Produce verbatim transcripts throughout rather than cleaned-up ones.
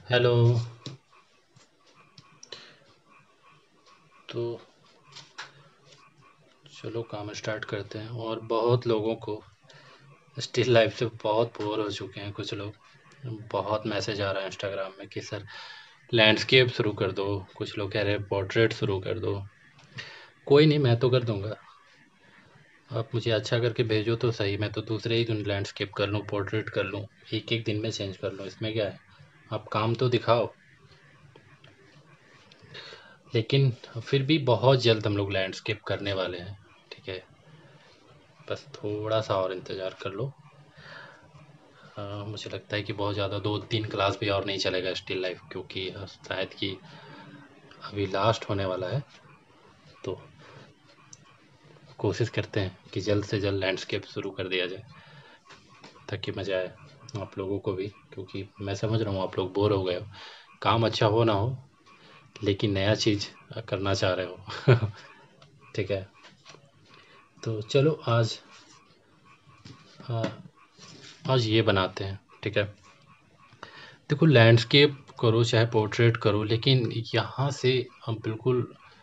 Hello. तो चलो काम स्टार्ट करते हैं। और बहुत लोगों को स्टिल लाइफ से बहुत बोर हो चुके हैं कुछ लोग। बहुत मैसेज आ रहा है इंस्टाग्राम में कि सर लैंडस्केप शुरू कर दो। कुछ लोग कह रहे हैं पोर्ट्रेट शुरू कर दो। कोई नहीं, मैं तो कर दूंगा। आप मुझे अच्छा करके भेजो तो सही। मैं तो दूसरे ही दिन लैंडस्केप कर लूँ, पोर्ट्रेट कर लूँ, एक एक दिन में चेंज कर लूँ, इसमें क्या है। आप काम तो दिखाओ। लेकिन फिर भी बहुत जल्द हम लोग लैंडस्केप करने वाले हैं। ठीक है, बस थोड़ा सा और इंतज़ार कर लो। हाँ, मुझे लगता है कि बहुत ज़्यादा दो तीन क्लास भी और नहीं चलेगा स्टिल लाइफ, क्योंकि शायद कि अभी लास्ट होने वाला है। तो कोशिश करते हैं कि जल्द से जल्द लैंडस्केप शुरू कर दिया जाए, ताकि मज़ा आए आप लोगों को भी। क्योंकि मैं समझ रहा हूँ आप लोग बोर हो गए हो। काम अच्छा हो ना हो, लेकिन नया चीज़ करना चाह रहे हो। ठीक है, तो चलो आज आ, आज ये बनाते हैं। ठीक है, देखो लैंडस्केप करो चाहे पोर्ट्रेट करो, लेकिन यहाँ से हम बिल्कुल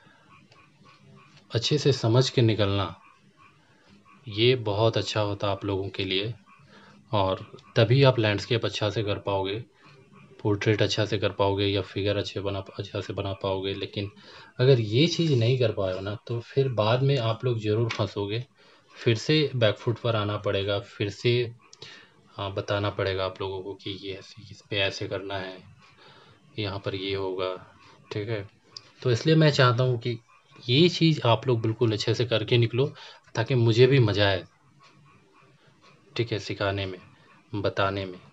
अच्छे से समझ के निकलना, ये बहुत अच्छा होता आप लोगों के लिए। और तभी आप लैंडस्केप अच्छा से कर पाओगे, पोर्ट्रेट अच्छा से कर पाओगे, या फिगर अच्छे बना अच्छा से बना पाओगे। लेकिन अगर ये चीज़ नहीं कर पाए हो ना, तो फिर बाद में आप लोग ज़रूर फंसोगे। फिर से बैकफुट पर आना पड़ेगा, फिर से हाँ बताना पड़ेगा आप लोगों को कि ये ऐसे इस पे ऐसे करना है, यहाँ पर ये होगा। ठीक है, तो इसलिए मैं चाहता हूँ कि ये चीज़ आप लोग बिल्कुल अच्छे से करके निकलो, ताकि मुझे भी मज़ा आए। ठीक है, सिखाने में, बताने में।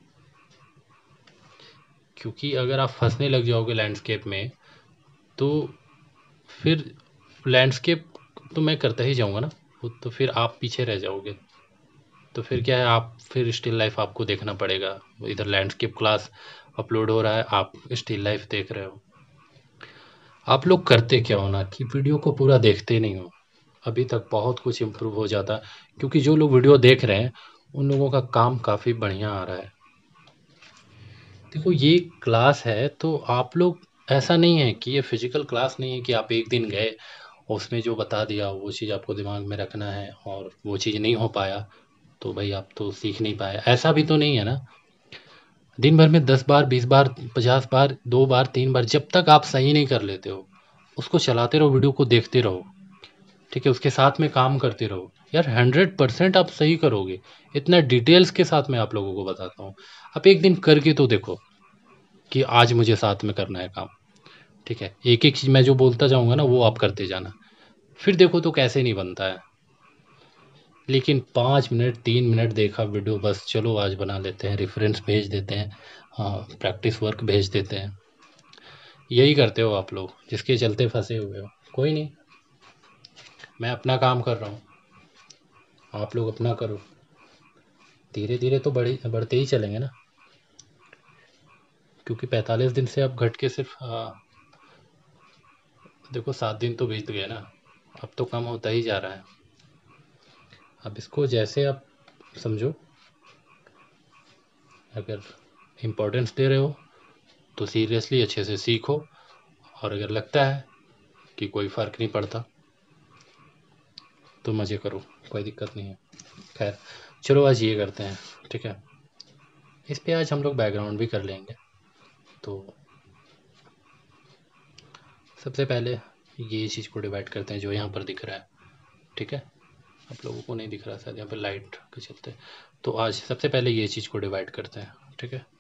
क्योंकि अगर आप फंसने लग जाओगे लैंडस्केप में, तो फिर लैंडस्केप तो मैं करता ही जाऊंगा ना, वो तो फिर आप पीछे रह जाओगे। तो फिर क्या है, आप फिर स्टिल लाइफ आपको देखना पड़ेगा। इधर लैंडस्केप क्लास अपलोड हो रहा है, आप स्टिल लाइफ देख रहे हो। आप लोग करते क्या हो ना कि वीडियो को पूरा देखते नहीं हो। अभी तक बहुत कुछ इम्प्रूव हो जाता, क्योंकि जो लोग वीडियो देख रहे हैं उन लोगों का काम काफ़ी बढ़िया आ रहा है। देखो ये क्लास है, तो आप लोग, ऐसा नहीं है कि ये फिजिकल क्लास नहीं है कि आप एक दिन गए और उसमें जो बता दिया वो चीज़ आपको दिमाग में रखना है, और वो चीज़ नहीं हो पाया तो भाई आप तो सीख नहीं पाए। ऐसा भी तो नहीं है ना। दिन भर में दस बार, बीस बार, पचास बार, दो बार, तीन बार, जब तक आप सही नहीं कर लेते हो, उसको चलाते रहो, वीडियो को देखते रहो। ठीक है, उसके साथ में काम करते रहो। यार हंड्रेड परसेंट आप सही करोगे। इतना डिटेल्स के साथ मैं आप लोगों को बताता हूँ। आप एक दिन करके तो देखो कि आज मुझे साथ में करना है काम। ठीक है, एक एक चीज़ मैं जो बोलता जाऊँगा ना, वो आप करते जाना। फिर देखो तो कैसे नहीं बनता है। लेकिन पाँच मिनट, तीन मिनट देखा वीडियो, बस चलो आज बना लेते हैं, रेफरेंस भेज देते हैं, हाँ प्रैक्टिस वर्क भेज देते हैं। यही करते हो आप लोग, जिसके चलते फंसे हुए हो। कोई नहीं, मैं अपना काम कर रहा हूँ, आप लोग अपना करो। धीरे धीरे तो बढ़ी बढ़ते ही चलेंगे ना। क्योंकि पैंतालीस दिन से अब घट के सिर्फ आ, देखो सात दिन तो बीत गए ना। अब तो कम होता ही जा रहा है। अब इसको जैसे आप समझो, अगर इम्पोर्टेंस दे रहे हो तो सीरियसली अच्छे से सीखो। और अगर लगता है कि कोई फ़र्क नहीं पड़ता तो मज़े करो, कोई दिक्कत नहीं है। खैर, चलो आज ये करते हैं। ठीक है, इस पे आज हम लोग बैकग्राउंड भी कर लेंगे। तो सबसे पहले ये चीज़ को डिवाइड करते हैं जो यहाँ पर दिख रहा है। ठीक है, आप लोगों को नहीं दिख रहा शायद, यहाँ पे लाइट के चलते। तो आज सबसे पहले ये चीज़ को डिवाइड करते हैं। ठीक है,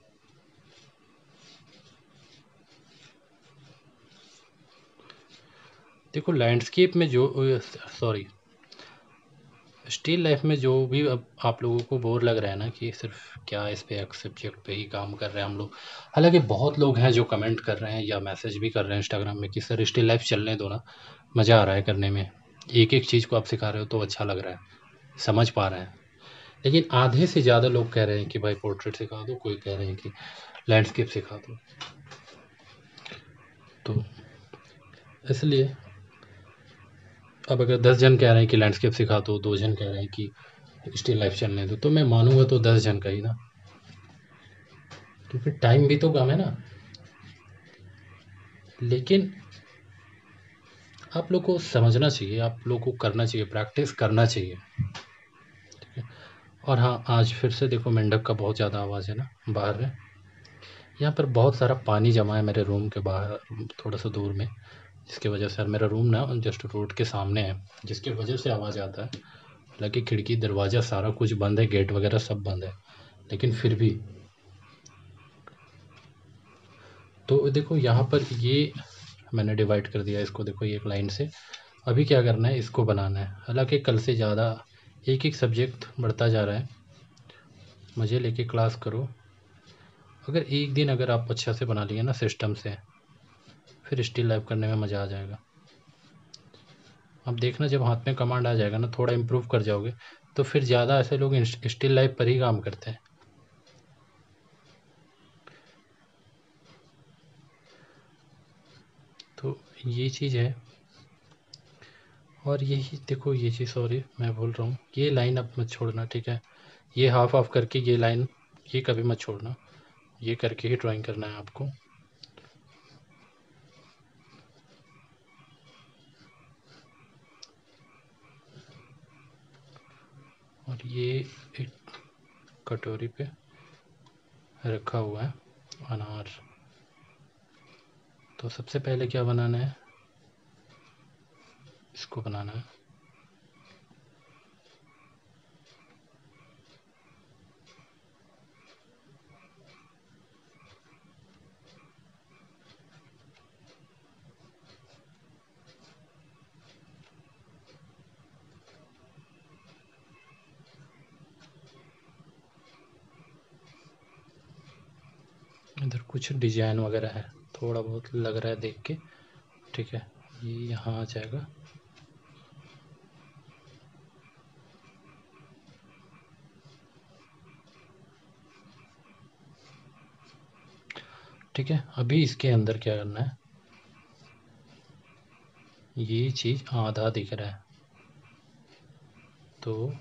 देखो लैंडस्केप में जो, सॉरी, स्टिल लाइफ में जो भी अब आप लोगों को बोर लग रहा है ना कि सिर्फ क्या इस पे एक सब्जेक्ट पे ही काम कर रहे हैं हम लोग। हालांकि बहुत लोग हैं जो कमेंट कर रहे हैं या मैसेज भी कर रहे हैं इंस्टाग्राम में कि सर स्टिल लाइफ चलने दो ना, मज़ा आ रहा है करने में, एक एक चीज़ को आप सिखा रहे हो तो अच्छा लग रहा है, समझ पा रहे हैं। लेकिन आधे से ज़्यादा लोग कह रहे हैं कि भाई पोर्ट्रेट सिखा दो, कोई कह रहे हैं कि लैंडस्केप सिखा दो। तो इसलिए अब अगर दस जन कह रहे हैं कि लैंडस्केप सिखा दो, दो जन कह रहे हैं कि स्टिल लाइफ चलने दो, तो मैं मानूंगा तो दस जन का ही ना। क्योंकि टाइम भी तो कम है ना। लेकिन आप लोग को समझना चाहिए, आप लोग को करना चाहिए, प्रैक्टिस करना चाहिए। ठीक है। और हाँ, आज फिर से देखो मेंढक का बहुत ज़्यादा आवाज़ है ना बाहर में। यहाँ पर बहुत सारा पानी जमा है मेरे रूम के बाहर, थोड़ा सा दूर में, जिसकी वजह से मेरा रूम ना जस्ट रोड के सामने है, जिसकी वजह से आवाज़ आता है। हालांकि खिड़की दरवाज़ा सारा कुछ बंद है, गेट वगैरह सब बंद है, लेकिन फिर भी। तो देखो यहाँ पर ये मैंने डिवाइड कर दिया इसको, देखो ये एक लाइन से। अभी क्या करना है, इसको बनाना है। हालांकि कल से ज़्यादा एक एक सब्जेक्ट बढ़ता जा रहा है, मज़े लेके क्लास करो। अगर एक दिन अगर आप अच्छा से बना लिए ना सिस्टम से, फिर स्टिल लाइफ करने में मज़ा आ जाएगा। अब देखना जब हाथ में कमांड आ जाएगा ना, थोड़ा इम्प्रूव कर जाओगे, तो फिर ज़्यादा ऐसे लोग स्टिल लाइफ पर ही काम करते हैं। तो ये चीज़ है। और यही देखो ये चीज़, सॉरी मैं भूल रहा हूँ, ये लाइन अब मत छोड़ना, ठीक है। ये हाफ ऑफ करके ये लाइन, ये कभी मत छोड़ना, ये करके ही ड्राइंग करना है आपको। और ये एक कटोरी पे रखा हुआ है अनार। तो सबसे पहले क्या बनाना है, इसको बनाना है। इधर कुछ डिजाइन वगैरह है, थोड़ा बहुत लग रहा है देख के, ठीक है। ये यहाँ आ जाएगा। ठीक है। अभी इसके अंदर क्या करना है, ये चीज़ आधा दिख रहा है, तो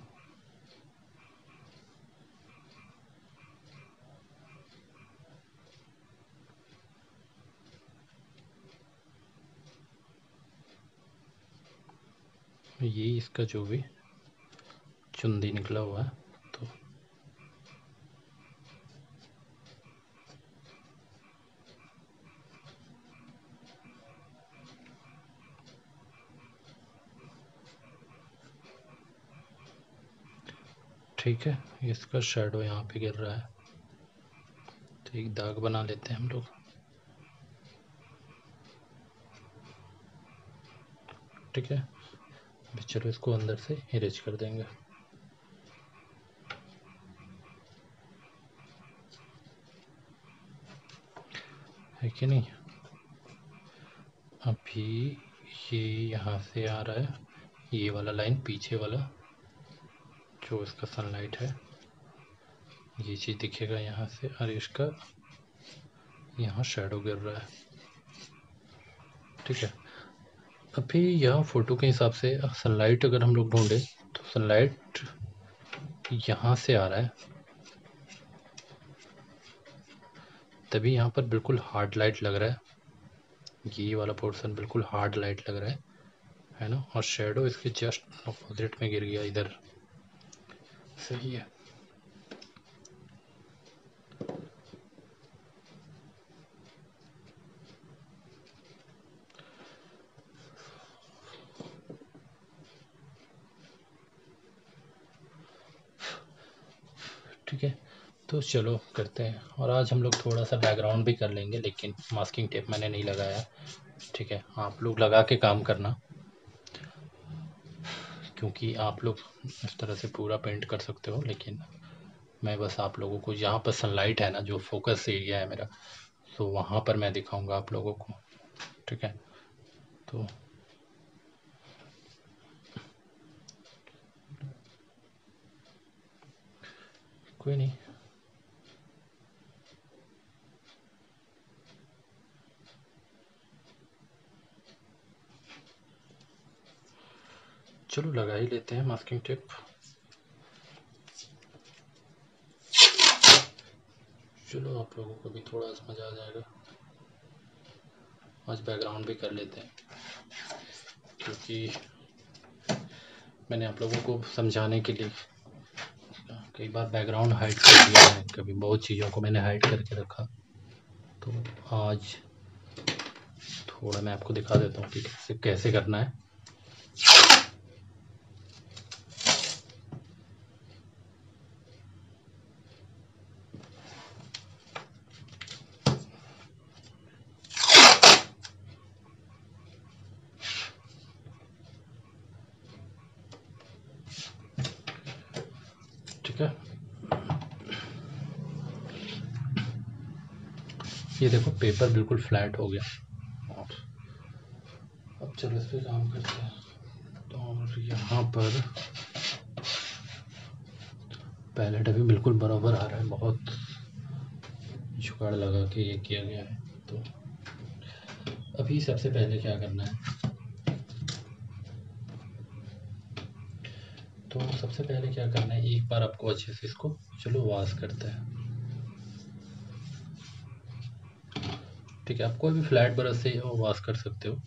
ये इसका जो भी चुंदी निकला हुआ है, तो ठीक है। इसका शैडो यहाँ पे गिर रहा है, तो एक दाग बना लेते हैं हम लोग। ठीक है। अभी चलो इसको अंदर से इरेज कर देंगे। है कि नहीं। अभी ये यहाँ से आ रहा है, ये वाला लाइन पीछे वाला जो इसका सनलाइट है, ये चीज़ दिखेगा यहाँ से, और इसका यहाँ शैडो गिर रहा है। ठीक है। अभी यहाँ फोटो के हिसाब से सनलाइट अगर हम लोग ढूंढे, तो सनलाइट यहाँ से आ रहा है, तभी यहाँ पर बिल्कुल हार्ड लाइट लग रहा है। ये वाला पोर्शन बिल्कुल हार्ड लाइट लग रहा है है ना। और शेडो इसके जस्ट अपोजिट में गिर गया इधर। सही है। ठीक है। तो चलो करते हैं। और आज हम लोग थोड़ा सा बैकग्राउंड भी कर लेंगे, लेकिन मास्किंग टेप मैंने नहीं लगाया। ठीक है। आप लोग लगा के काम करना, क्योंकि आप लोग इस तरह से पूरा पेंट कर सकते हो, लेकिन मैं बस आप लोगों को यहाँ पर सनलाइट है ना, जो फोकस एरिया है मेरा, तो वहाँ पर मैं दिखाऊंगा आप लोगों को। ठीक है। तो कोई नहीं, चलो लगा ही लेते हैं मास्किंग टेप। चलो आप लोगों को भी थोड़ा समझ आ जाएगा। आज बैकग्राउंड भी कर लेते हैं, क्योंकि मैंने आप लोगों को समझाने के लिए कई बार बैकग्राउंड हाइड कर दिया है, कभी बहुत चीज़ों को मैंने हाइड करके रखा। तो आज थोड़ा मैं आपको दिखा देता हूँ कि कैसे कैसे करना है। ठीक है, ये देखो पेपर बिल्कुल फ्लैट हो गया। और अब चलो इस पे काम करते हैं। और यहाँ पर पैलेट अभी बिल्कुल बराबर आ रहा है, बहुत जुगाड़ लगा के ये किया गया है। तो अभी सबसे पहले क्या करना है, तो सबसे पहले क्या करना है, एक बार आपको अच्छे से इसको चलो वॉश करते हैं। ठीक है, आप कोई भी फ्लैट ब्रश से वॉश कर सकते हो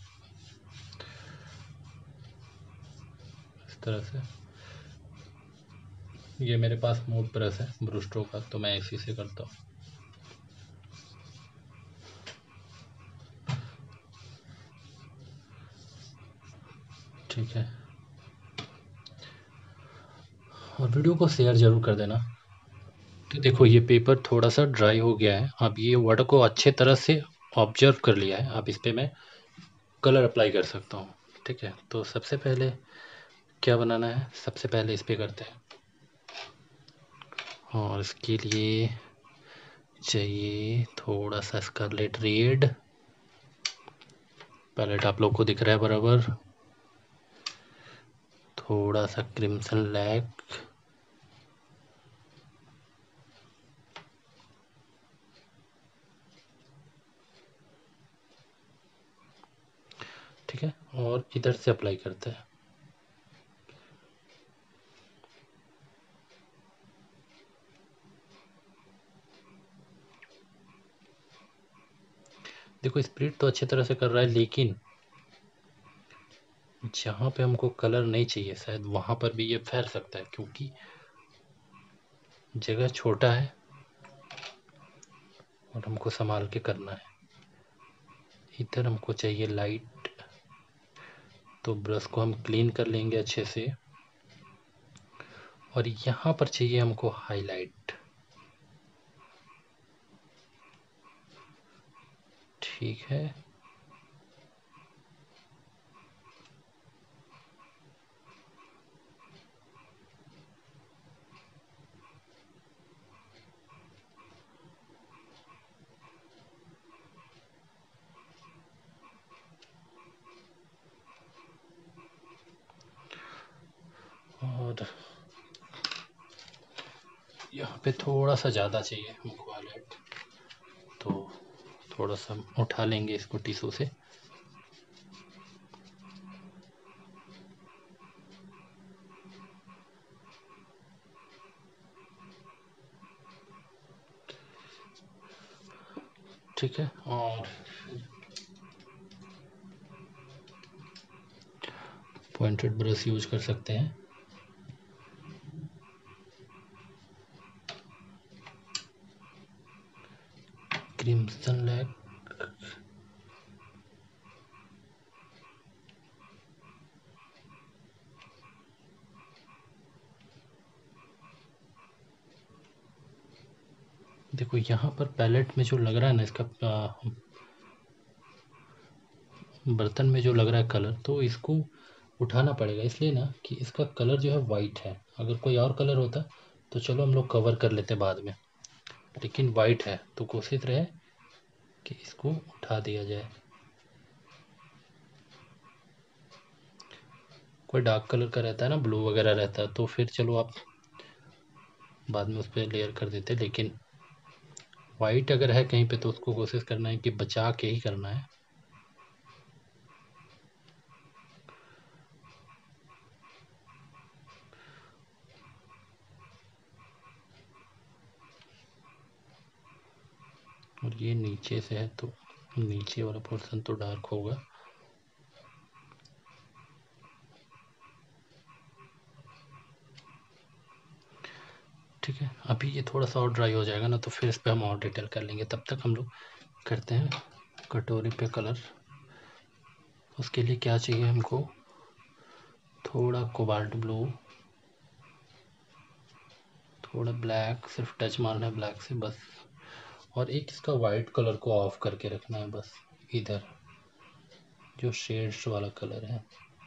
इस तरह से। ये मेरे पास मोट ब्रश है ब्रूस्टो का, तो मैं इसी से करता हूँ। ठीक है, और वीडियो को शेयर ज़रूर कर देना। तो देखो ये पेपर थोड़ा सा ड्राई हो गया है। अब ये वर्ड को अच्छे तरह से ऑब्जर्व कर लिया है। अब इस पर मैं कलर अप्लाई कर सकता हूँ। ठीक है, तो सबसे पहले क्या बनाना है, सबसे पहले इस पे करते हैं। और इसके लिए चाहिए थोड़ा सा स्कारलेट रेड। पैलेट आप लोग को दिख रहा है बराबर। थोड़ा सा क्रिम्सन लैक, ठीक है, और इधर से अप्लाई करते हैं। देखो स्प्रिट तो अच्छी तरह से कर रहा है, लेकिन जहाँ पे हमको कलर नहीं चाहिए शायद वहाँ पर भी ये फैल सकता है, क्योंकि जगह छोटा है और हमको संभाल के करना है। इधर हमको चाहिए लाइट, तो ब्रश को हम क्लीन कर लेंगे अच्छे से। और यहाँ पर चाहिए हमको हाईलाइट। ठीक है, और यहाँ पे थोड़ा सा ज़्यादा चाहिए हमको हाईलाइट, तो थोड़ा सा उठा लेंगे इसको टिश्यू से। ठीक है, और पॉइंटेड ब्रश यूज कर सकते हैं। क्रिम्सन लैक, देखो यहाँ पर पैलेट में जो लग रहा है ना, इसका आ, बर्तन में जो लग रहा है कलर, तो इसको उठाना पड़ेगा, इसलिए ना कि इसका कलर जो है वाइट है। अगर कोई और कलर होता तो चलो हम लोग कवर कर लेते बाद में, लेकिन वाइट है तो कोशिश रहे कि इसको उठा दिया जाए। कोई डार्क कलर का रहता है ना, ब्लू वगैरह रहता है, तो फिर चलो आप बाद में उस पर लेयर कर देते, लेकिन वाइट अगर है कहीं पे तो उसको कोशिश करना है कि बचा के ही करना है। और ये नीचे से है तो नीचे वाला पोर्शन तो डार्क होगा। ठीक है, अभी ये थोड़ा सा और ड्राई हो जाएगा ना, तो फिर इस पर हम और डिटेल कर लेंगे। तब तक हम लोग करते हैं कटोरी पे कलर। उसके लिए क्या चाहिए हमको, थोड़ा कोबाल्ट ब्लू, थोड़ा ब्लैक, सिर्फ टच मारना है ब्लैक से बस, और एक इसका वाइट कलर को ऑफ करके रखना है बस, इधर जो शेड्स वाला कलर है।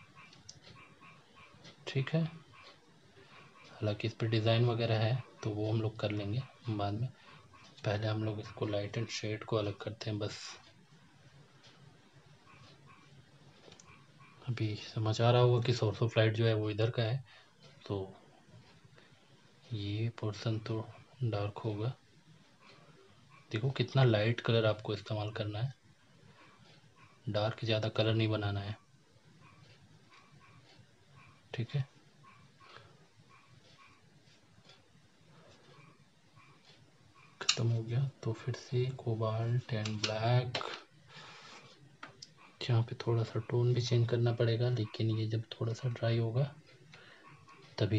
ठीक है, हालांकि इस पर डिज़ाइन वगैरह है तो वो हम लोग कर लेंगे बाद में। पहले हम लोग इसको लाइट एंड शेड को अलग करते हैं बस। अभी समझ आ रहा होगा कि सोर्स ऑफ लाइट जो है वो इधर का है, तो ये पोर्शन तो डार्क होगा। देखो कितना लाइट कलर आपको इस्तेमाल करना है, डार्क ज़्यादा कलर नहीं बनाना है। ठीक है, खत्म हो गया तो फिर से कोबाल्ट एंड ब्लैक, यहाँ पे थोड़ा सा टोन भी चेंज करना पड़ेगा, लेकिन ये जब थोड़ा सा ड्राई होगा तभी।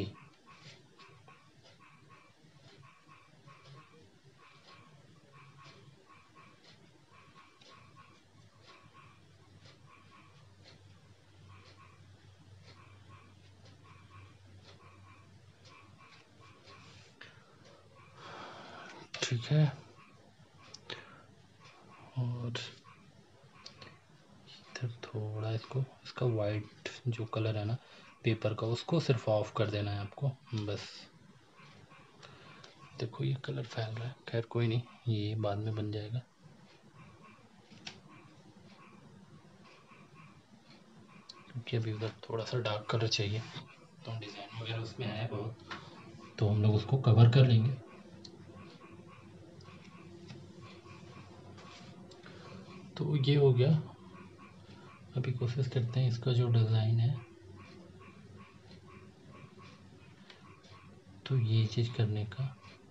ठीक है, और इधर थोड़ा इसको, इसका वाइट जो कलर है ना पेपर का, उसको सिर्फ ऑफ कर देना है आपको बस। देखो ये कलर फैल रहा है, खैर कोई नहीं, ये बाद में बन जाएगा। क्योंकि अभी उधर थोड़ा सा डार्क कलर चाहिए, तो डिज़ाइन वगैरह उसमें है बहुत, तो हम लोग उसको कवर कर लेंगे। तो ये हो गया। अभी कोशिश करते हैं इसका जो डिज़ाइन है, तो ये चीज़ करने का।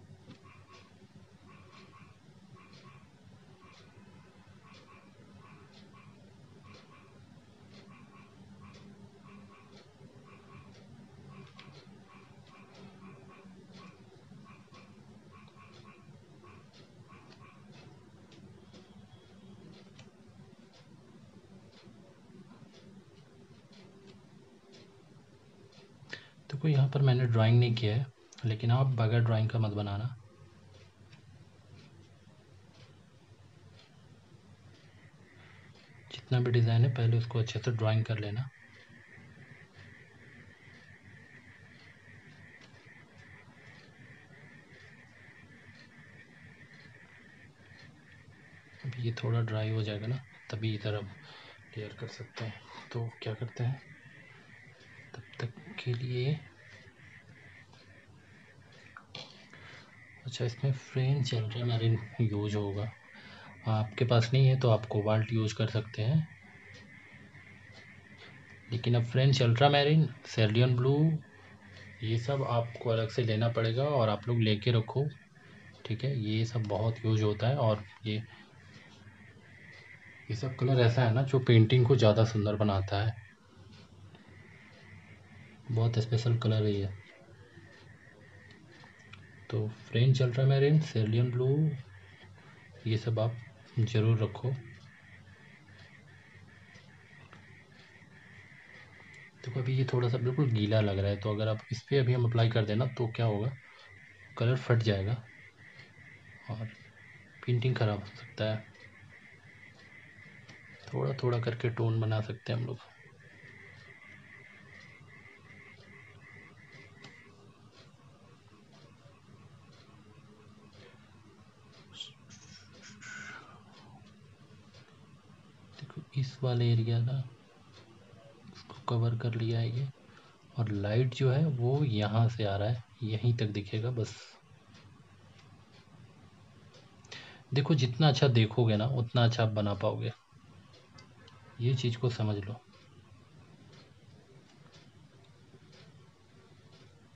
देखो यहाँ पर मैंने ड्राइंग नहीं किया है, लेकिन आप बगैर ड्राइंग का मत बनाना। जितना भी डिज़ाइन है पहले उसको अच्छे से ड्राइंग कर लेना। अभी ये थोड़ा ड्राई हो जाएगा ना, तभी इधर अब क्लियर कर सकते हैं। तो क्या करते हैं, तब तक के लिए, अच्छा इसमें फ्रेंच अल्ट्रामैरीन यूज होगा। आपके पास नहीं है तो आप कोबाल्ट यूज कर सकते हैं, लेकिन अब फ्रेंच अल्ट्रामैरीन, सेलियन ब्लू, ये सब आपको अलग से लेना पड़ेगा और आप लोग लेके रखो। ठीक है, ये सब बहुत यूज होता है, और ये ये सब कलर ऐसा है ना जो पेंटिंग को ज़्यादा सुंदर बनाता है। बहुत स्पेशल कलर है ये। तो फ्रेंच अल्ट्रामैरीन, सेलियन ब्लू, ये सब आप ज़रूर रखो। देखो अभी ये थोड़ा सा बिल्कुल गीला लग रहा है, तो अगर आप इस पर अभी हम अप्लाई कर देना तो क्या होगा, कलर फट जाएगा और पेंटिंग ख़राब हो सकता है। थोड़ा थोड़ा करके टोन बना सकते हैं हम लोग। देखो इस वाले एरिया ना, इसको कवर कर लिया है ये, और लाइट जो है वो यहाँ से आ रहा है, यहीं तक दिखेगा बस। देखो जितना अच्छा देखोगे ना उतना अच्छा आप बना पाओगे, ये चीज़ को समझ लो।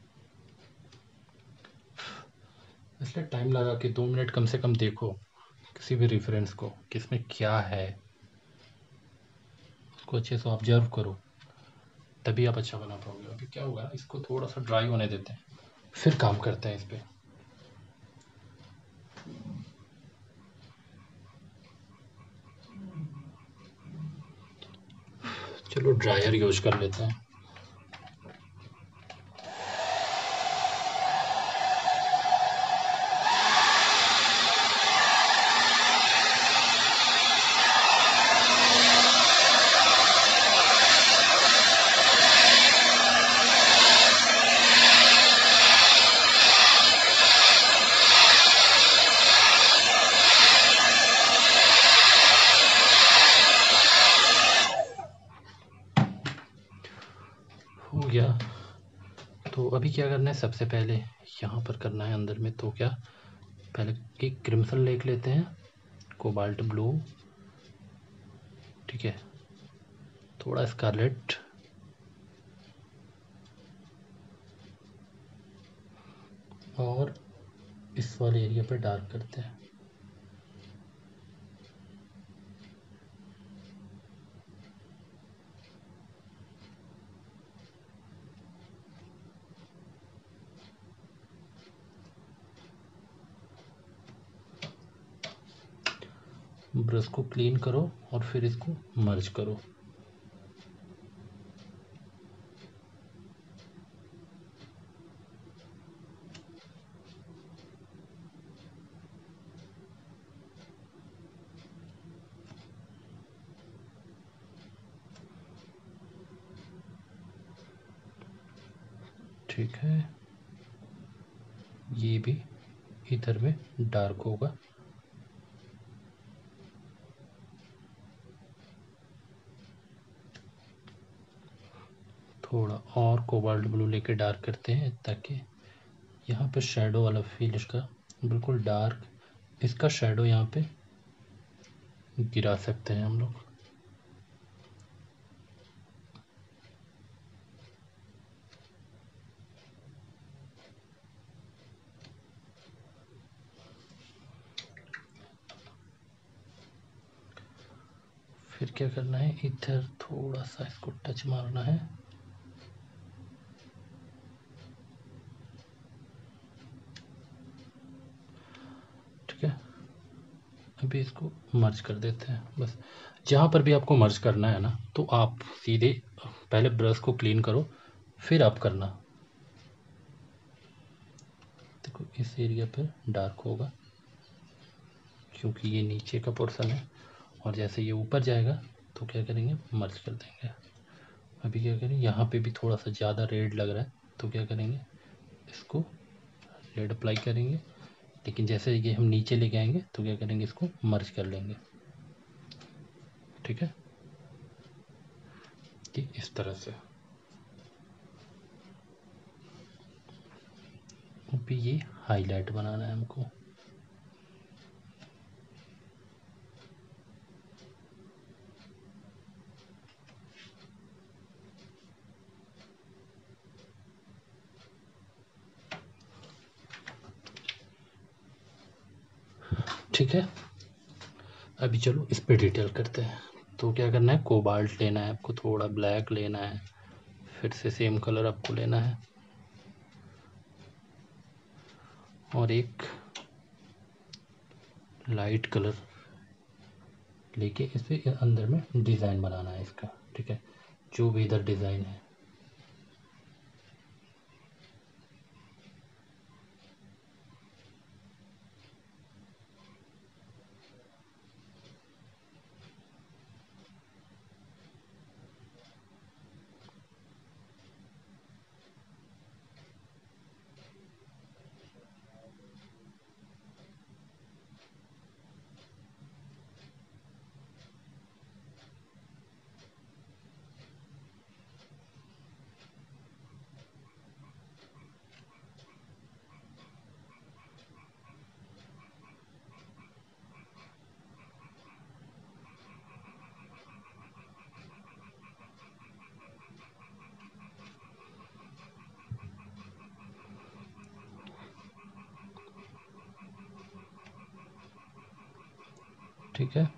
इसलिए टाइम लगा कि दो मिनट कम से कम देखो, किसी भी रेफरेंस को कि इसमें क्या है, उसको अच्छे से ऑब्जर्व करो, तभी आप अच्छा बना पाओगे। अभी क्या होगा, इसको थोड़ा सा ड्राई होने देते हैं, फिर काम करते हैं इस पर। चलो ड्रायर यूज कर लेते हैं। हो गया। तो अभी क्या करना है, सबसे पहले यहाँ पर करना है अंदर में। तो क्या, पहले कि क्रिम्सन लेक लेते हैं, कोबाल्ट ब्लू, ठीक है, थोड़ा स्कारलेट, और इस वाले एरिया पर डार्क करते हैं। ब्रश को क्लीन करो और फिर इसको मर्ज करो। ठीक है, ये भी इधर में डार्क होगा। थोड़ा और कोबाल्ट ब्लू लेके डार्क करते हैं, ताकि यहाँ पे शैडो वाला फील इसका बिल्कुल डार्क, इसका शैडो यहाँ पे गिरा सकते हैं हम लोग। फिर क्या करना है, इधर थोड़ा सा इसको टच मारना है। ठीक है, अभी इसको मर्ज कर देते हैं। बस जहाँ पर भी आपको मर्ज करना है ना, तो आप सीधे पहले ब्रश को क्लीन करो, फिर आप करना। देखो इस एरिया पर डार्क होगा, क्योंकि ये नीचे का पोर्शन है, और जैसे ये ऊपर जाएगा तो क्या करेंगे, मर्ज कर देंगे। अभी क्या करें, यहाँ पे भी थोड़ा सा ज़्यादा रेड लग रहा है, तो क्या करेंगे, इसको रेड अप्लाई करेंगे। लेकिन जैसे ये हम नीचे लेके आएंगे तो क्या करेंगे, इसको मर्ज कर लेंगे। ठीक है, कि इस तरह से। अभी ये हाईलाइट बनाना है हमको। ठीक है, अभी चलो इस पे डिटेल करते हैं। तो क्या करना है, कोबाल्ट लेना है आपको, थोड़ा ब्लैक लेना है, फिर से सेम कलर आपको लेना है, और एक लाइट कलर लेके इसे अंदर में डिज़ाइन बनाना है इसका। ठीक है, जो भी इधर डिज़ाइन है। ठीक है।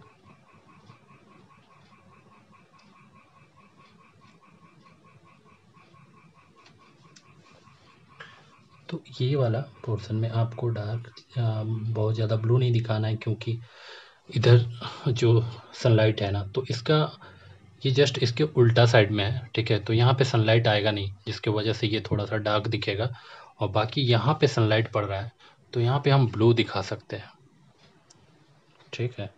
तो ये वाला पोर्शन में आपको डार्क बहुत ज़्यादा ब्लू नहीं दिखाना है, क्योंकि इधर जो सनलाइट है ना, तो इसका ये जस्ट इसके उल्टा साइड में है, ठीक है। तो यहाँ पे सनलाइट आएगा नहीं, जिसके वजह से ये थोड़ा सा डार्क दिखेगा। और बाकी यहाँ पे सनलाइट पड़ रहा है, तो यहाँ पे हम ब्लू दिखा सकते हैं, ठीक है।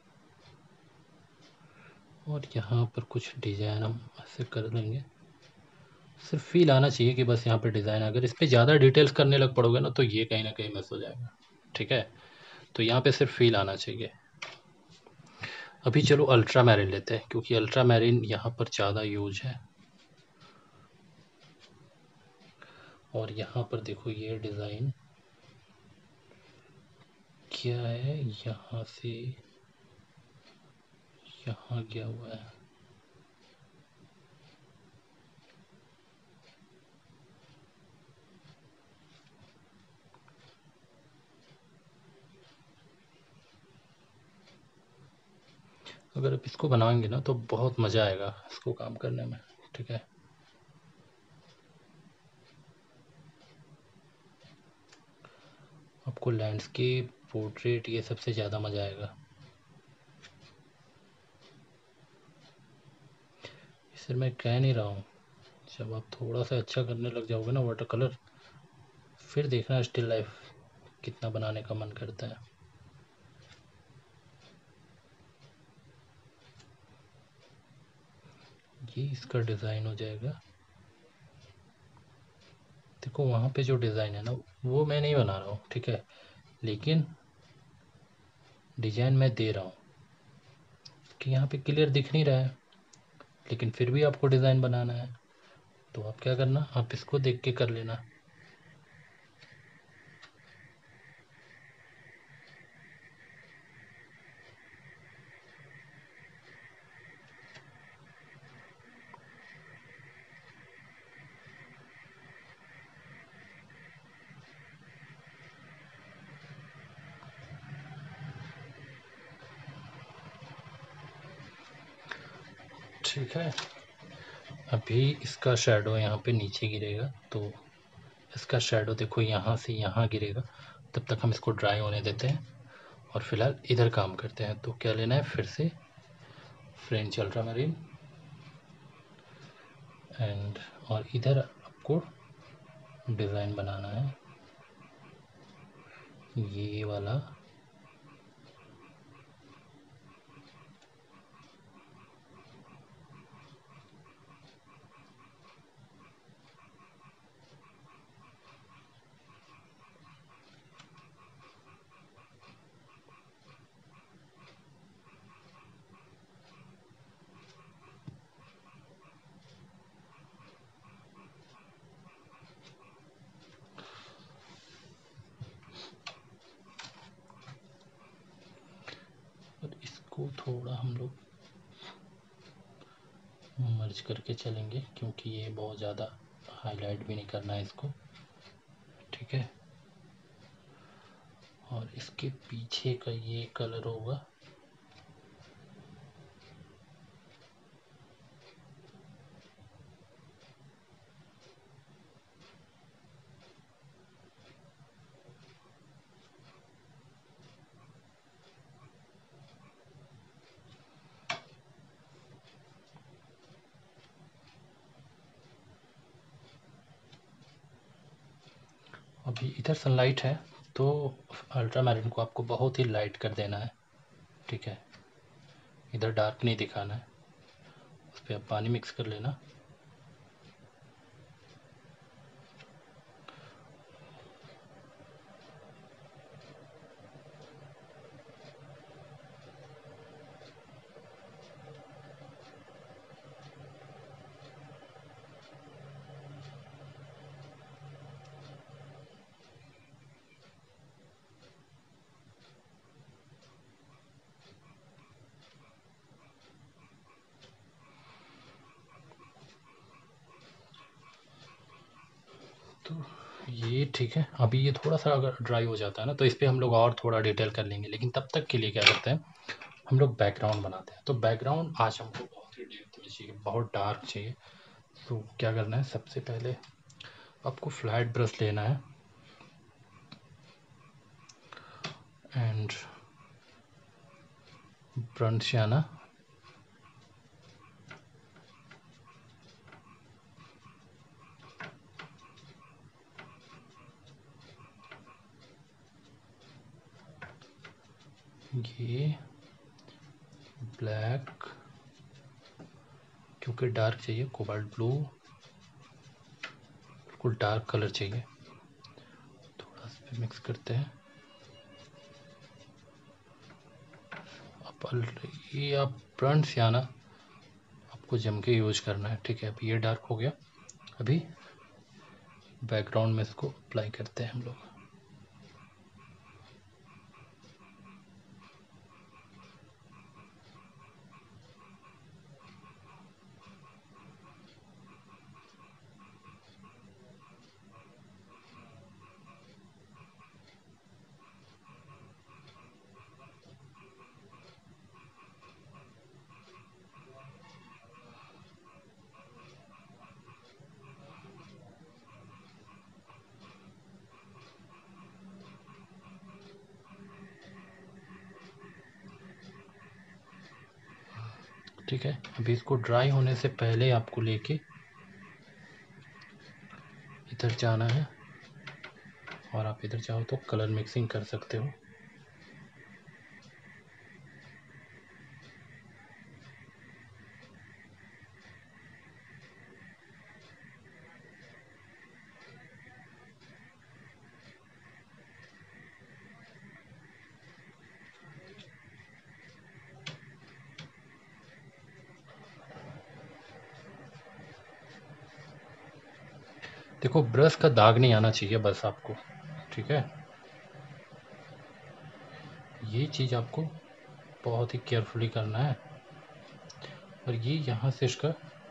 और यहाँ पर कुछ डिजाइन हम ऐसे कर देंगे, सिर्फ फील आना चाहिए कि बस यहाँ पे डिज़ाइन। अगर इस पर ज़्यादा डिटेल्स करने लग पड़ोगे ना, तो ये कहीं ना कहीं मिस हो जाएगा, ठीक है। तो यहाँ पे सिर्फ फील आना चाहिए। अभी चलो अल्ट्रा मैरिन लेते हैं, क्योंकि अल्ट्रा मैरिन यहाँ पर ज़्यादा यूज है। और यहाँ पर देखो ये डिज़ाइन क्या है, यहाँ से यहाँ गया हुआ है। अगर आप इसको बनाएंगे ना, तो बहुत मज़ा आएगा इसको काम करने में, ठीक है। आपको लैंडस्केप, पोर्ट्रेट, ये सबसे ज़्यादा मज़ा आएगा। इसे मैं कह नहीं रहा हूँ, जब आप थोड़ा सा अच्छा करने लग जाओगे ना वाटर कलर, फिर देखना स्टिल लाइफ कितना बनाने का मन करता है। ये इसका डिज़ाइन हो जाएगा। देखो वहाँ पे जो डिज़ाइन है ना, वो मैं नहीं बना रहा हूँ, ठीक है, लेकिन डिजाइन मैं दे रहा हूँ कि यहाँ पे क्लियर दिख नहीं रहा है, लेकिन फिर भी आपको डिज़ाइन बनाना है। तो आप क्या करना, आप इसको देख के कर लेना। ठीक है। अभी इसका शैडो यहाँ पे नीचे गिरेगा, तो इसका शैडो देखो यहाँ से यहाँ गिरेगा। तब तक हम इसको ड्राई होने देते हैं, और फिलहाल इधर काम करते हैं। तो क्या लेना है, फिर से फ्रेंच अल्ट्रामरीन एंड, और इधर आपको डिज़ाइन बनाना है ये वाला। और इसको थोड़ा हम लोग मर्ज करके चलेंगे, क्योंकि ये बहुत ज़्यादा हाईलाइट भी नहीं करना है इसको, ठीक है। और इसके पीछे का ये कलर होगा, अभी इधर सनलाइट है, तो अल्ट्रा मैरिन को आपको बहुत ही लाइट कर देना है, ठीक है। इधर डार्क नहीं दिखाना है। उस पर आप पानी मिक्स कर लेना। तो ये ठीक है। अभी ये थोड़ा सा अगर ड्राई हो जाता है ना, तो इस पर हम लोग और थोड़ा डिटेल कर लेंगे, लेकिन तब तक के लिए क्या करते हैं, हम लोग बैकग्राउंड बनाते हैं। तो बैकग्राउंड आज हमको बहुत ही डेप्थ में चाहिए, बहुत डार्क चाहिए। तो क्या करना है, सबसे पहले आपको फ्लैट ब्रश लेना है एंड फ्रंट से आना, ये ब्लैक, क्योंकि डार्क चाहिए, कोबाल्ट ब्लू, बिल्कुल डार्क कलर चाहिए। थोड़ा सा मिक्स करते हैं। अब ये आप फ्रंट से आना आपको जम के यूज करना है, ठीक है। अभी ये डार्क हो गया, अभी बैकग्राउंड में इसको अप्लाई करते हैं हम लोग। ठीक है, अभी इसको ड्राई होने से पहले आपको लेके इधर जाना है, और आप इधर चाहो तो कलर मिक्सिंग कर सकते हो। देखो ब्रश का दाग नहीं आना चाहिए बस आपको, ठीक है। ये चीज़ आपको बहुत ही केयरफुली करना है। और ये यहाँ से इसका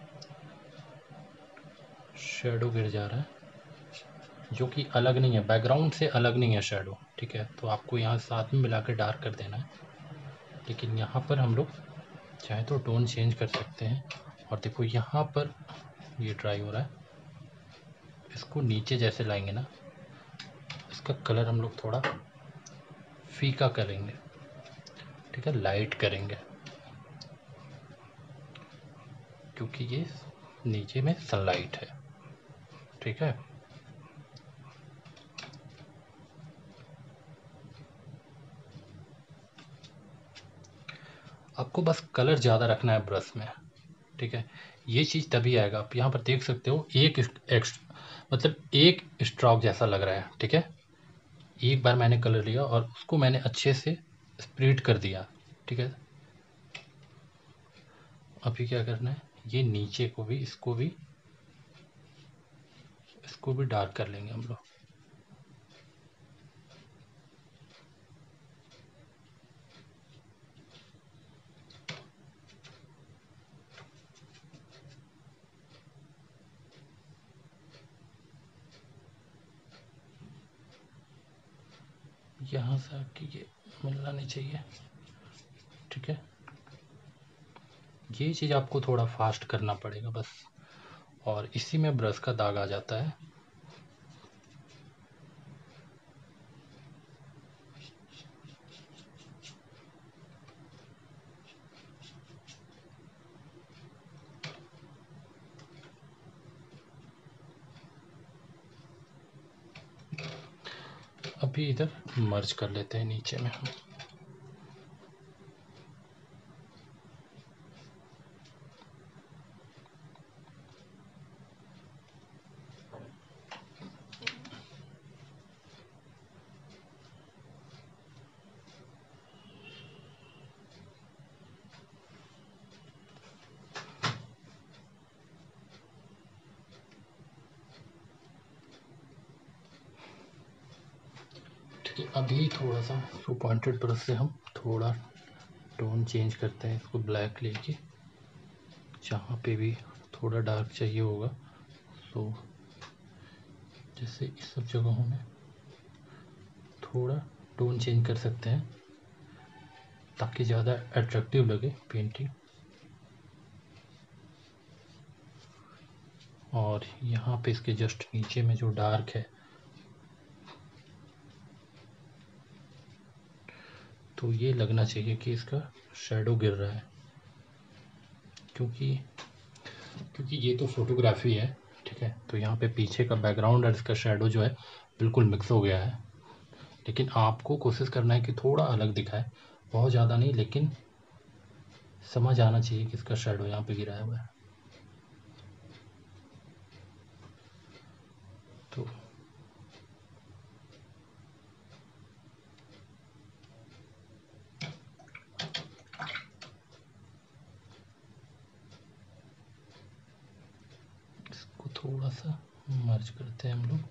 शेडो गिर जा रहा है, जो कि अलग नहीं है, बैकग्राउंड से अलग नहीं है शेडो, ठीक है। तो आपको यहाँ साथ में मिला कर डार्क कर देना है। लेकिन यहाँ पर हम लोग चाहे तो टोन चेंज कर सकते हैं। और देखो यहाँ पर ये ड्राई हो रहा है, इसको नीचे जैसे लाएंगे ना, इसका कलर हम लोग थोड़ा फीका करेंगे, ठीक है, लाइट करेंगे, क्योंकि ये नीचे में सनलाइट है, ठीक है। आपको बस कलर ज़्यादा रखना है ब्रश में, ठीक है। ये चीज़ तभी आएगा, आप यहाँ पर देख सकते हो एक एक्स मतलब एक स्ट्रोक जैसा लग रहा है, ठीक है। एक बार मैंने कलर लिया और उसको मैंने अच्छे से स्प्रेड कर दिया, ठीक है। अभी क्या करना है, ये नीचे को भी, इसको भी इसको भी डार्क कर लेंगे हम लोग। यहाँ से आके ये मिलना नहीं चाहिए, ठीक है। ये चीज़ आपको थोड़ा फास्ट करना पड़ेगा बस, और इसी में ब्रश का दाग आ जाता है। अभी इधर मर्ज कर लेते हैं नीचे में हम। ठीक है, अभी थोड़ा सा टू पॉइंटेड ब्रश से हम थोड़ा टोन चेंज करते हैं, इसको ब्लैक लेके जहाँ पे भी थोड़ा डार्क चाहिए होगा, तो जैसे इस सब जगहों में थोड़ा टोन चेंज कर सकते हैं। ताकि ज़्यादा अट्रैक्टिव लगे पेंटिंग। और यहाँ पे इसके जस्ट नीचे में जो डार्क है, तो ये लगना चाहिए कि इसका शैडो गिर रहा है, क्योंकि क्योंकि ये तो फोटोग्राफी है, ठीक है। तो यहाँ पे पीछे का बैकग्राउंड और इसका शैडो जो है बिल्कुल मिक्स हो गया है। लेकिन आपको कोशिश करना है कि थोड़ा अलग दिखाए, बहुत ज़्यादा नहीं, लेकिन समझ आना चाहिए कि इसका शैडो यहाँ पे गिराया हुआ है। तो इसको थोड़ा सा मर्ज करते हैं हम लोग।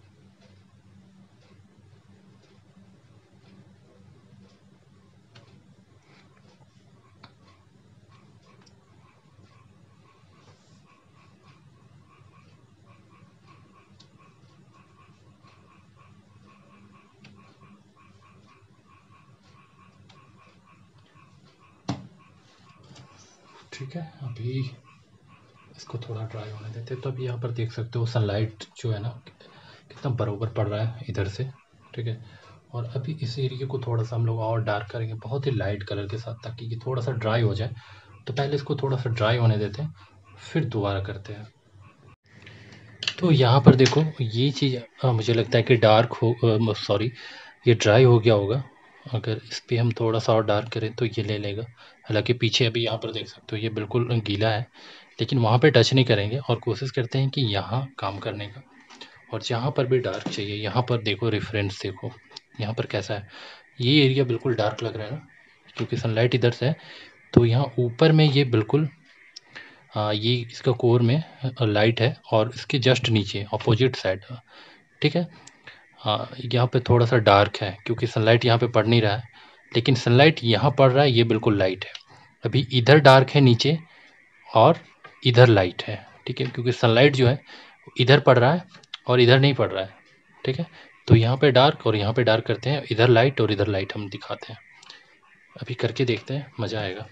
ठीक है, अभी इसको थोड़ा ड्राई होने देते हैं। तो अभी यहाँ पर देख सकते हो सनलाइट जो है ना कितना बराबर पड़ रहा है इधर से, ठीक है। और अभी इस एरिया को थोड़ा सा हम लोग और डार्क करेंगे, बहुत ही लाइट कलर के साथ, ताकि ये थोड़ा सा ड्राई हो जाए। तो पहले इसको थोड़ा सा ड्राई होने देते हैं, फिर दोबारा करते हैं। तो यहाँ पर देखो ये चीज़ मुझे लगता है कि डार्क हो, सॉरी ये ड्राई हो गया होगा। अगर इस पर हम थोड़ा सा और डार्क करें तो ये ले लेगा। हालांकि पीछे अभी यहाँ पर देख सकते हो ये बिल्कुल गीला है, लेकिन वहाँ पे टच नहीं करेंगे और कोशिश करते हैं कि यहाँ काम करने का। और जहाँ पर भी डार्क चाहिए, यहाँ पर देखो रेफरेंस देखो यहाँ पर कैसा है, ये एरिया बिल्कुल डार्क लग रहा है ना, क्योंकि सनलाइट इधर से है। तो यहाँ ऊपर में ये बिल्कुल हाँ, ये इसका कोर में लाइट है, और इसके जस्ट नीचे अपोजिट साइड, ठीक है। हाँ, यहाँ पे थोड़ा सा डार्क है क्योंकि सनलाइट यहाँ पे पड़ नहीं रहा है, लेकिन सनलाइट यहाँ पड़ रहा है, ये बिल्कुल लाइट है। अभी इधर डार्क है नीचे, और इधर लाइट है, ठीक है, क्योंकि सनलाइट जो है इधर पड़ रहा है और इधर नहीं पड़ रहा है, ठीक है। तो यहाँ पे डार्क और यहाँ पे डार्क करते हैं, इधर लाइट और इधर लाइट हम दिखाते हैं। अभी करके देखते हैं, मज़ा आएगा।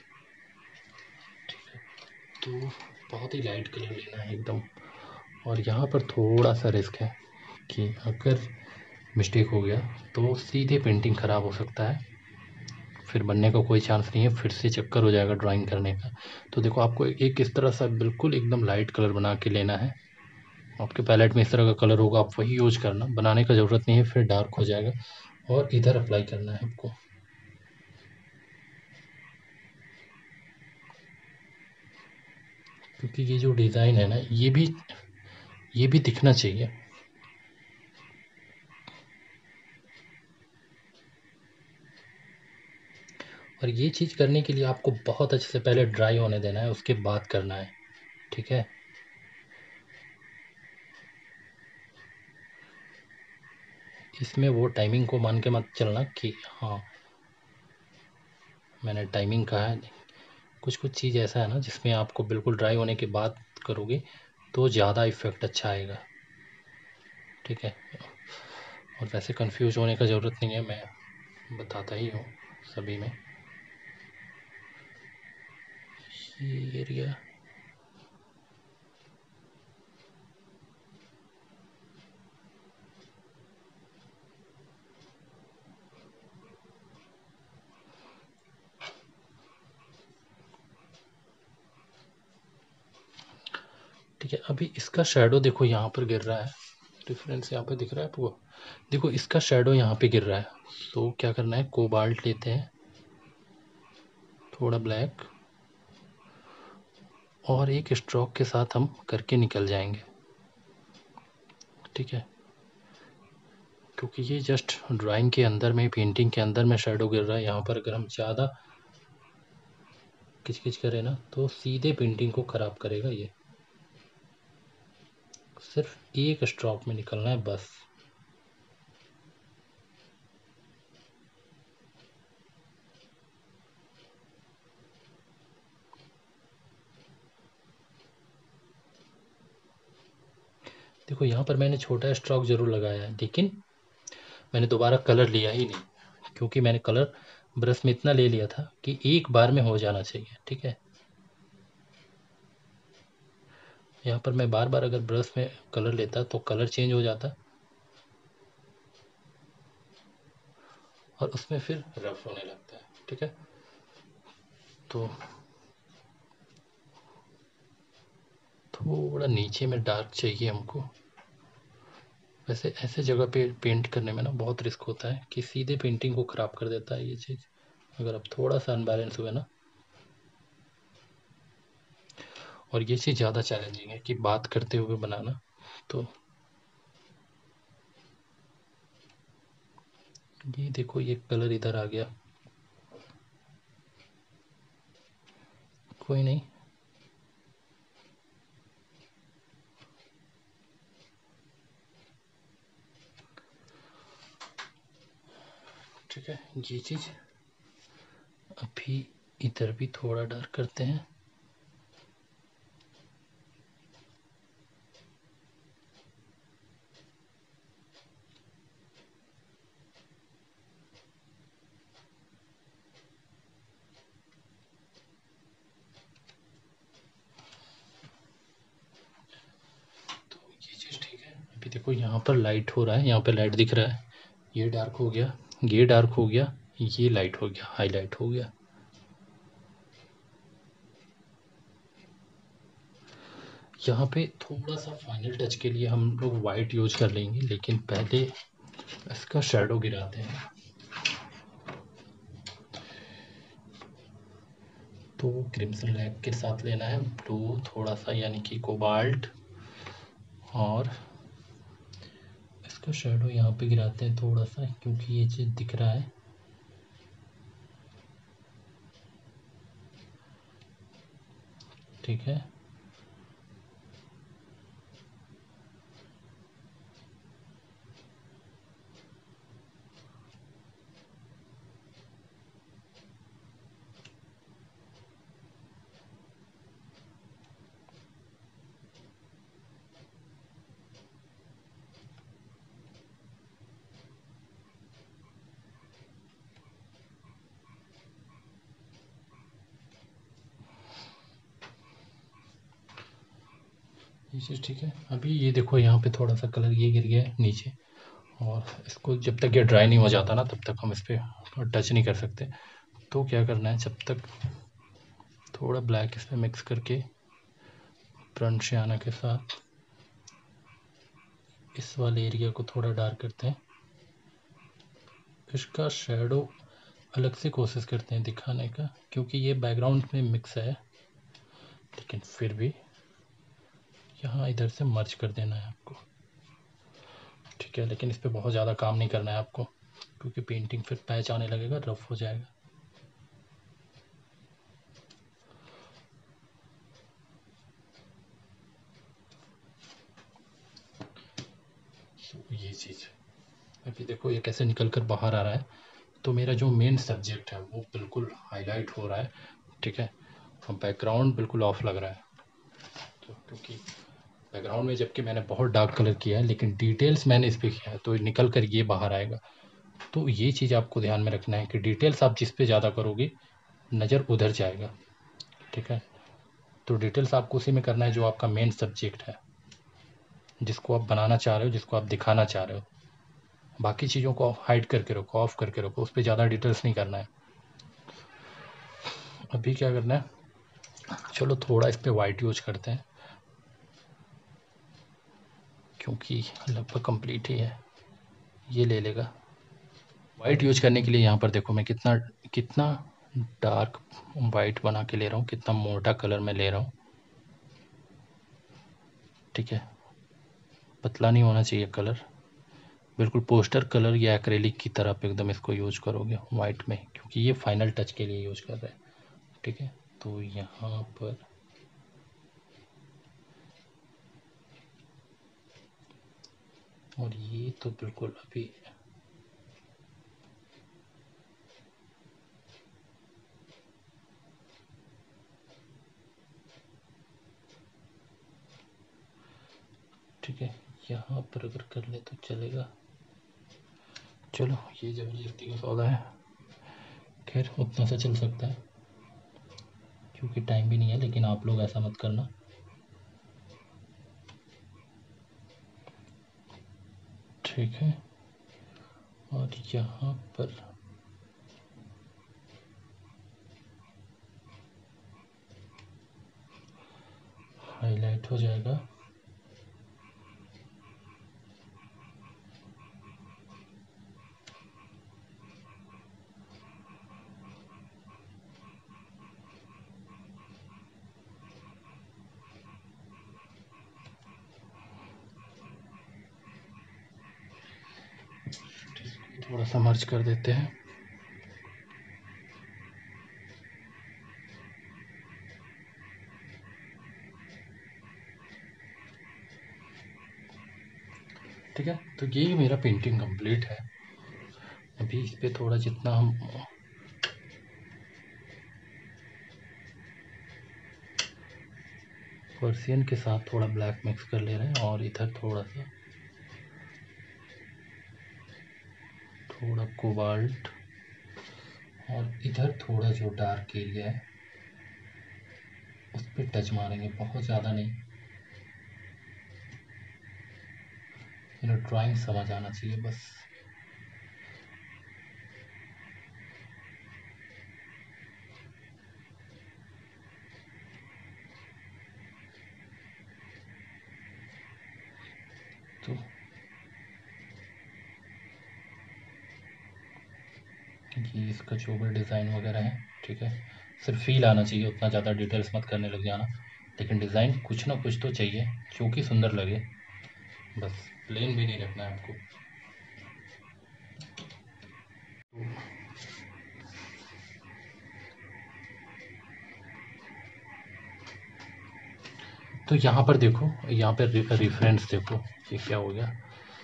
तो बहुत ही लाइट कलर लेना है एकदम। और यहाँ पर थोड़ा सा रिस्क है कि अगर मिस्टेक हो गया तो सीधे पेंटिंग ख़राब हो सकता है, फिर बनने का कोई चांस नहीं है, फिर से चक्कर हो जाएगा ड्राइंग करने का। तो देखो आपको एक इस तरह सा बिल्कुल एकदम लाइट कलर बना के लेना है। आपके पैलेट में इस तरह का कलर होगा, आप वही यूज करना, बनाने का ज़रूरत नहीं है, फिर डार्क हो जाएगा। और इधर अप्लाई करना है आपको। क्योंकि ये जो डिज़ाइन है ना, ये भी ये भी दिखना चाहिए। और ये चीज़ करने के लिए आपको बहुत अच्छे से पहले ड्राई होने देना है, उसके बाद करना है, ठीक है। इसमें वो टाइमिंग को मान के मत चलना कि हाँ मैंने टाइमिंग कहा है। कुछ कुछ चीज़ ऐसा है ना जिसमें आपको बिल्कुल ड्राई होने के बाद करोगे तो ज़्यादा इफ़ेक्ट अच्छा आएगा, ठीक है। और वैसे कंफ्यूज होने का ज़रूरत नहीं है, मैं बताता ही हूँ सभी में। ये एरिया ठीक है। अभी इसका शैडो देखो यहाँ पर गिर रहा है, डिफरेंस यहाँ पे दिख रहा है आपको। देखो इसका शैडो यहाँ पे गिर रहा है, तो क्या करना है, कोबाल्ट लेते हैं, थोड़ा ब्लैक, और एक स्ट्रोक के साथ हम करके निकल जाएंगे, ठीक है। क्योंकि ये जस्ट ड्राइंग के अंदर में, पेंटिंग के अंदर में शैडो गिर रहा है। यहाँ पर अगर हम ज़्यादा किचकिच करें ना तो सीधे पेंटिंग को ख़राब करेगा। ये सिर्फ एक स्ट्रोक में निकलना है बस। देखो यहाँ पर मैंने छोटा स्ट्रोक ज़रूर लगाया है, लेकिन मैंने दोबारा कलर लिया ही नहीं, क्योंकि मैंने कलर ब्रश में इतना ले लिया था कि एक बार में हो जाना चाहिए। ठीक है, यहाँ पर मैं बार बार अगर ब्रश में कलर लेता तो कलर चेंज हो जाता और उसमें फिर रफ होने लगता है। ठीक है, तो थोड़ा नीचे में डार्क चाहिए हमको। वैसे ऐसे जगह पे पेंट करने में ना बहुत रिस्क होता है कि सीधे पेंटिंग को ख़राब कर देता है ये चीज़, अगर अब थोड़ा सा अनबैलेंस हुआ ना। और ये चीज़ ज़्यादा चैलेंजिंग है कि बात करते हुए बनाना। तो ये देखो, ये कलर इधर आ गया, कोई नहीं। ठीक है, ये चीज़ अभी इधर भी थोड़ा डार्क करते हैं। तो ये चीज़ ठीक है। अभी देखो यहाँ पर लाइट हो रहा है, यहाँ पे लाइट दिख रहा है, ये डार्क हो गया, ये डार्क हो गया, ये लाइट हो गया, हाईलाइट हो गया। यहाँ पे थोड़ा सा फाइनल टच के लिए हम लोग वाइट यूज कर लेंगे, लेकिन पहले इसका शेडो गिराते हैं। तो क्रिम्सन ब्लैक के साथ लेना है ब्लू थोड़ा सा, यानी कि कोबाल्ट, और इसका शेडो यहाँ पे गिराते हैं थोड़ा सा, क्योंकि ये चीज़ दिख रहा है। ठीक है, ये चीज़ ठीक है। अभी ये देखो यहाँ पे थोड़ा सा कलर ये गिर गया है नीचे, और इसको जब तक ये ड्राई नहीं हो जाता ना तब तक हम इस पर टच नहीं कर सकते। तो क्या करना है, जब तक थोड़ा ब्लैक इसमें मिक्स करके फ्रंट शियाना के साथ इस वाले एरिया को थोड़ा डार्क करते हैं। इसका शेडो अलग से कोशिश करते हैं दिखाने का, क्योंकि ये बैकग्राउंड में मिक्स है, लेकिन फिर भी यहाँ इधर से मर्ज कर देना है आपको। ठीक है, लेकिन इस पर बहुत ज़्यादा काम नहीं करना है आपको, क्योंकि पेंटिंग फिर पैच आने लगेगा, रफ हो जाएगा। तो ये चीज़ अभी देखो ये कैसे निकल कर बाहर आ रहा है। तो मेरा जो मेन सब्जेक्ट है वो बिल्कुल हाईलाइट हो रहा है। ठीक है, और बैकग्राउंड बिल्कुल ऑफ लग रहा है, तो क्योंकि बैकग्राउंड में जबकि मैंने बहुत डार्क कलर किया है, लेकिन डिटेल्स मैंने इस पर किया है, तो निकल कर ये बाहर आएगा। तो ये चीज़ आपको ध्यान में रखना है कि डिटेल्स आप जिस पे ज़्यादा करोगे नज़र उधर जाएगा। ठीक है, तो डिटेल्स आपको उसी में करना है जो आपका मेन सब्जेक्ट है, जिसको आप बनाना चाह रहे हो, जिसको आप दिखाना चाह रहे हो। बाकी चीज़ों को हाइड करके रखो, ऑफ करके रखो, उस पर ज़्यादा डिटेल्स नहीं करना है। अभी क्या करना है, चलो थोड़ा इस पर वाइट यूज करते हैं, क्योंकि लगभग कंप्लीट ही है, ये ले लेगा। वाइट यूज करने के लिए यहाँ पर देखो मैं कितना कितना डार्क वाइट बना के ले रहा हूँ, कितना मोटा कलर में ले रहा हूँ। ठीक है, पतला नहीं होना चाहिए कलर, बिल्कुल पोस्टर कलर या एक्रेलिक की तरह आप एकदम इसको यूज करोगे वाइट में, क्योंकि ये फाइनल टच के लिए यूज कर रहे हैं। ठीक है, तो यहाँ पर और ये तो बिल्कुल अभी ठीक है, यहाँ पर अगर कर ले तो चलेगा। चलो, ये ज़बरदस्ती का सौदा है, खैर उतना सा चल सकता है क्योंकि टाइम भी नहीं है, लेकिन आप लोग ऐसा मत करना। ठीक है, और यहाँ पर हाईलाइट हो जाएगा। थोड़ा सा मर्ज कर देते हैं। ठीक है, तो ये मेरा पेंटिंग कंप्लीट है। अभी इस पे थोड़ा जितना हम पर्सियन के साथ थोड़ा ब्लैक मिक्स कर ले रहे हैं, और इधर थोड़ा सा थोड़ा कोबाल्ट, और इधर थोड़ा जो डार्क एरिया है उस पर टच मारेंगे, बहुत ज़्यादा नहीं। इन्हें ड्राइंग समझ आना चाहिए बस। तो ये इसका जो भी डिज़ाइन वगैरह है, ठीक है, सिर्फ फील आना चाहिए, उतना ज़्यादा डिटेल्स मत करने लग जाना, लेकिन डिज़ाइन कुछ ना कुछ तो चाहिए जो कि सुंदर लगे, बस प्लेन भी नहीं रखना है आपको। तो यहाँ पर देखो, यहाँ पर रेफरेंस देखो, ये क्या हो गया।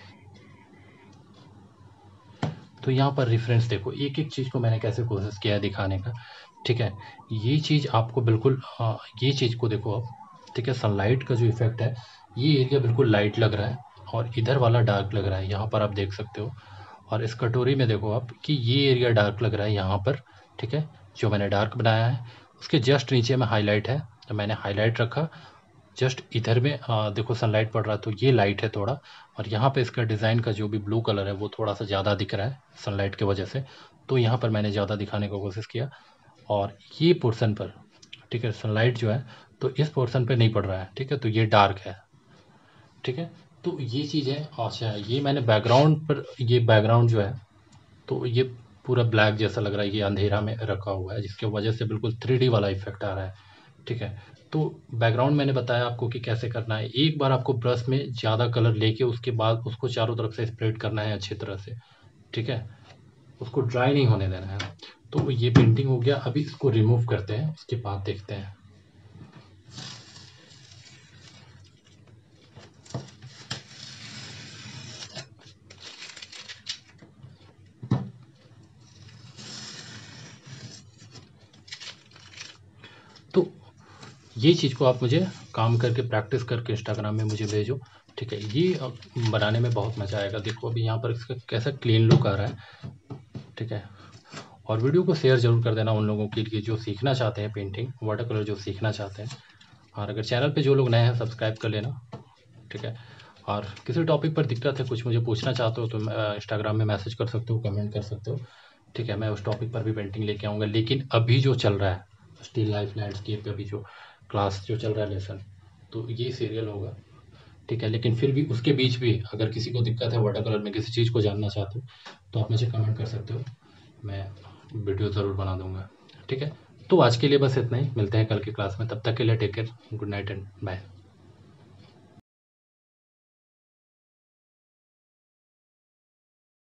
तो यहाँ पर रेफरेंस देखो, एक एक चीज़ को मैंने कैसे कोशिश किया है दिखाने का। ठीक है, ये चीज़ आपको बिल्कुल आ, ये चीज़ को देखो अब। ठीक है, सनलाइट का जो इफेक्ट है, ये एरिया बिल्कुल लाइट लग रहा है और इधर वाला डार्क लग रहा है, यहाँ पर आप देख सकते हो। और इस कटोरी में देखो आप कि ये एरिया डार्क लग रहा है यहाँ पर। ठीक है, जो मैंने डार्क बनाया है उसके जस्ट नीचे में हाईलाइट है, तो मैंने हाईलाइट रखा। जस्ट इधर में आ, देखो सनलाइट पड़ रहा है तो ये लाइट है थोड़ा, और यहाँ पे इसका डिज़ाइन का जो भी ब्लू कलर है वो थोड़ा सा ज़्यादा दिख रहा है सनलाइट की वजह से, तो यहाँ पर मैंने ज़्यादा दिखाने की कोशिश किया। और ये पोर्शन पर, ठीक है, सनलाइट जो है तो इस पोर्शन पे नहीं पड़ रहा है, ठीक है, तो ये डार्क है। ठीक है, तो ये चीज़ है। अच्छा, ये मैंने बैकग्राउंड पर, ये बैकग्राउंड जो है तो ये पूरा ब्लैक जैसा लग रहा है, ये अंधेरा में रखा हुआ है जिसकी वजह से बिल्कुल थ्री डी वाला इफेक्ट आ रहा है। ठीक है, तो बैकग्राउंड मैंने बताया आपको कि कैसे करना है। एक बार आपको ब्रश में ज़्यादा कलर लेके उसके बाद उसको चारों तरफ से स्प्रेड करना है अच्छी तरह से। ठीक है, उसको ड्राई नहीं होने देना है। तो ये पेंटिंग हो गया, अभी इसको रिमूव करते हैं, उसके बाद देखते हैं। तो ये चीज़ को आप मुझे काम करके प्रैक्टिस करके इंस्टाग्राम में मुझे भेजो। ठीक है, ये बनाने में बहुत मज़ा आएगा। देखो अभी यहाँ पर इसका कैसा क्लीन लुक आ रहा है। ठीक है, और वीडियो को शेयर ज़रूर कर देना उन लोगों के लिए जो सीखना चाहते हैं पेंटिंग वाटर कलर, जो सीखना चाहते हैं। और अगर चैनल पे जो लोग नए हैं सब्सक्राइब कर लेना। ठीक है, और किसी टॉपिक पर दिक्कत है, कुछ मुझे पूछना चाहते हो तो इंस्टाग्राम में मैसेज कर सकते हो, कमेंट कर सकते हो। ठीक है, मैं उस टॉपिक पर भी पेंटिंग लेके आऊँगा। लेकिन अभी जो चल रहा है स्टिल लाइफ लैंडस्केप का, अभी जो क्लास जो चल रहा है लेसन, तो ये सीरियल होगा। ठीक है, लेकिन फिर भी उसके बीच भी अगर किसी को दिक्कत है वाटर कलर में, किसी चीज़ को जानना चाहते हो तो आप मुझे कमेंट कर सकते हो, मैं वीडियो ज़रूर बना दूंगा। ठीक है, तो आज के लिए बस इतना ही, मिलते हैं कल की क्लास में, तब तक के लिए take care, good night and bye.